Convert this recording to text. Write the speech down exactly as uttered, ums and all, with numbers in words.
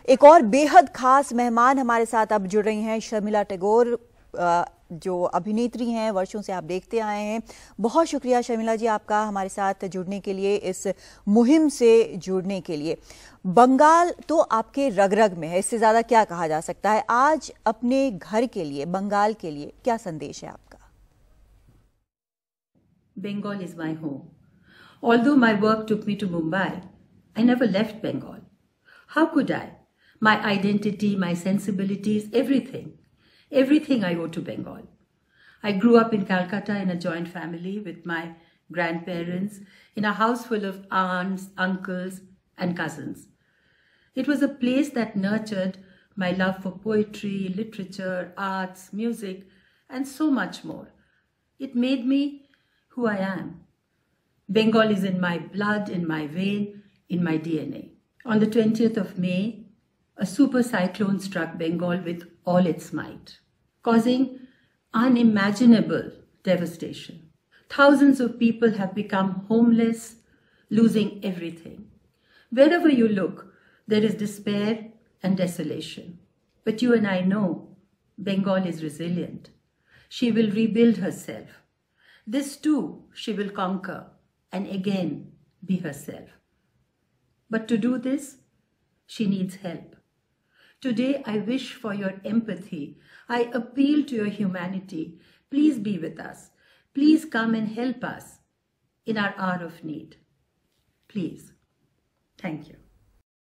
एक और बेहद खास मेहमान हमारे साथ अब जुड़ रही हैं शर्मिला टैगोर, जो अभिनेत्री हैं, वर्षों से आप देखते आए हैं। बहुत शुक्रिया शर्मिला जी आपका हमारे साथ जुड़ने के लिए, इस मुहिम से जुड़ने के लिए। बंगाल तो आपके रग रग में है, इससे ज्यादा क्या कहा जा सकता है। आज अपने घर के लिए, बंगाल के लिए क्या संदेश है आपका? Bengal is my home. Although my work took me to Mumbai, I never left Bengal. How could I? My identity, my sensibilities, everything. Everything I owe to Bengal. I grew up in Calcutta in a joint family with my grandparents in a house full of aunts, uncles, and cousins. It was a place that nurtured my love for poetry, literature, arts, music, and so much more. It made me who I am. Bengal is in my blood, in my vein, in my D N A. On the twentieth of May, a super cyclone struck Bengal with all its might, causing unimaginable devastation. Thousands of people have become homeless, losing everything. Wherever you look, there is despair and desolation. But you and I know Bengal is resilient. She will rebuild herself. This too she will conquer and again be herself. But to do this, she needs help. Today I wish for your empathy. I appeal to your humanity. Please be with us. Please come and help us in our hour of need. Please. Thank you.